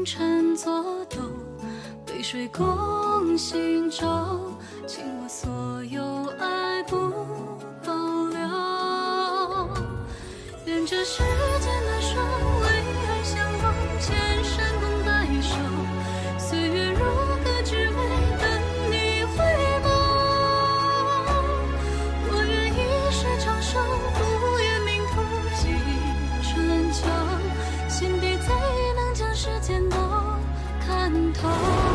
红尘作斗，杯水共行舟，倾我所有爱不保留。愿这世间的双为爱相拥，千山共白首，岁月如歌，只为等你回眸。我愿一世长寿，不愿命途几春秋，心底最能将世间都看透。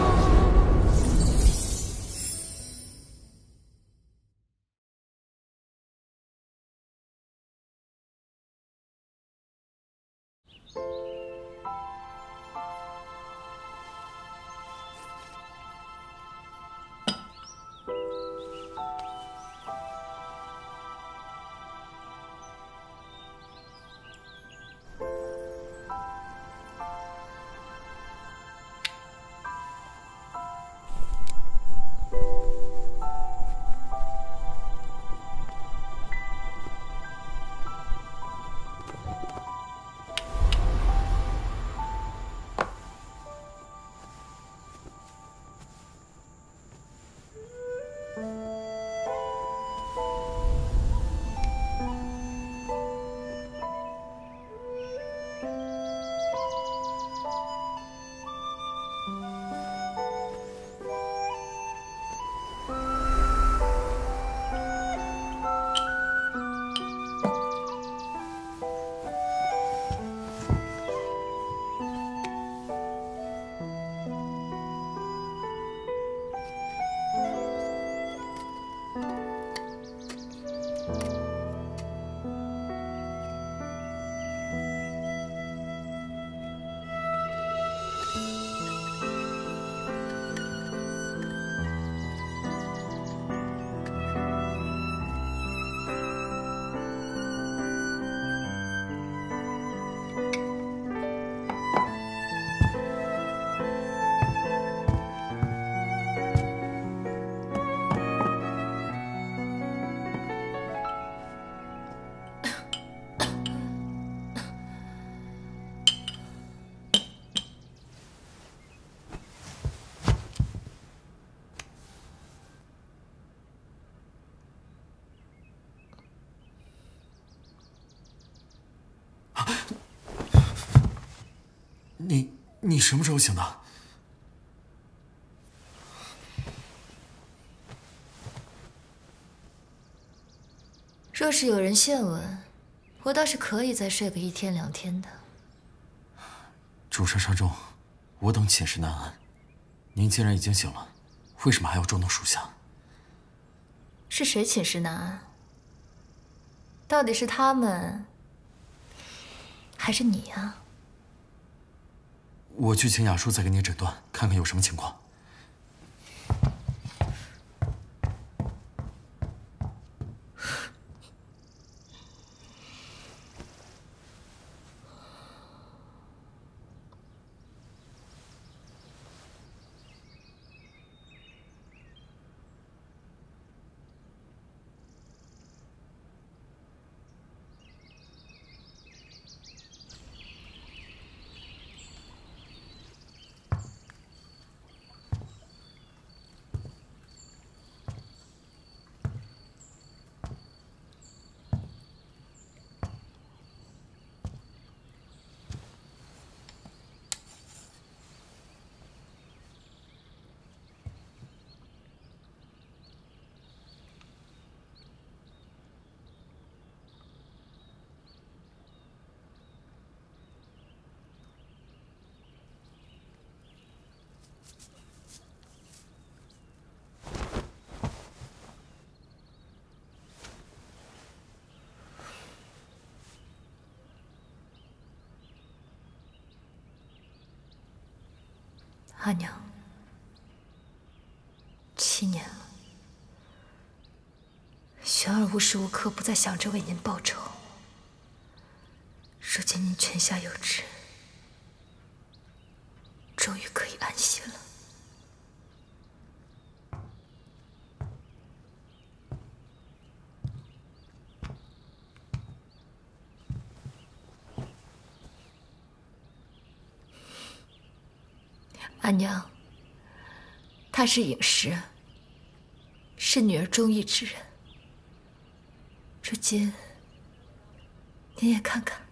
你什么时候醒的？ 若是有人献吻，我倒是可以再睡个1天2天的。 主山沙众，我等寝食难安。您既然已经醒了，为什么还要捉弄属下？ 是谁寝食难安？到底是他们，还是你啊？ 我去请雅叔再给你诊断，看看有什么情况。 阿娘，7年了，玄儿无时无刻不在想着为您报仇。如今您泉下有知，终于可以安息了。 阿娘，他是尹石，是女儿中意之人。如今，您也看看。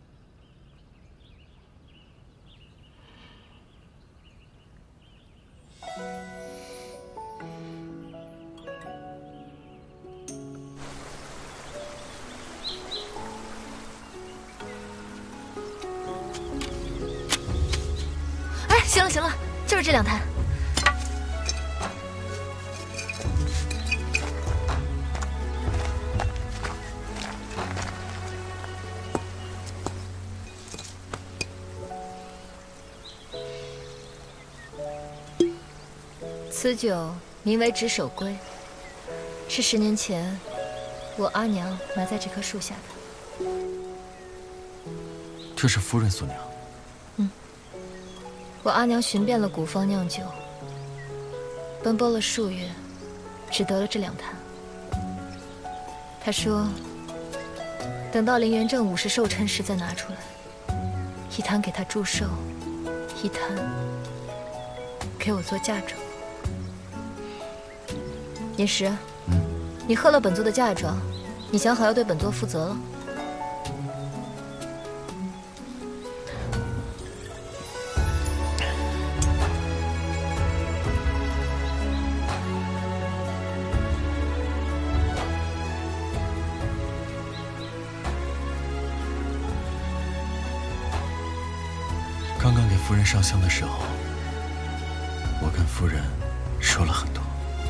哎，行了行了，就是这2坛。此酒名为执手龟，是10年前我阿娘埋在这棵树下的。 这是夫人所酿。 我阿娘寻遍了古方酿酒，奔波了数月，只得了这2坛。她说，等到林元正50寿辰时再拿出来，1坛给她祝寿，1坛给我做嫁妆。尹石，你喝了本座的嫁妆，你想好要对本座负责了。 刚刚给夫人上香的时候，我跟夫人说了很多。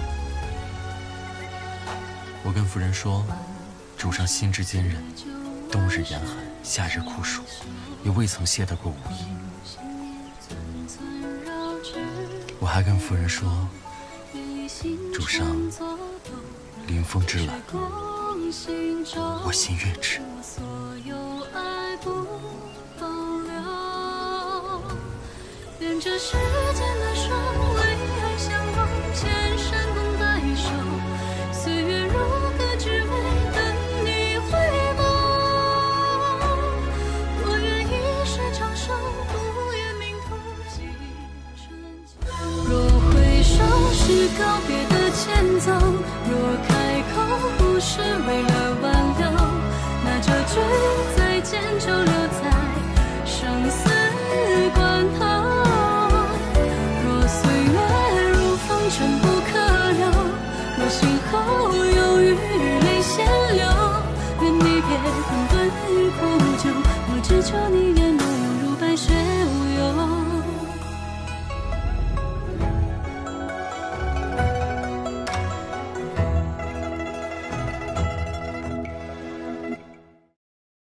我跟夫人说，主上心智坚韧，冬日严寒，夏日酷暑，也未曾懈怠过武艺。我还跟夫人说，主上临风之懒，我心悦之。 愿这世间的手为爱相望，千山共白首，岁月如歌，只为等你回眸。我愿一世长寿，不愿命途几春秋。若回首是告别的前奏，若开口不是为了挽留，那这句再见就留在生死关头。尘不可留，若心后有余泪先流，愿你别困顿于苦酒，我只求你眼眸如白雪。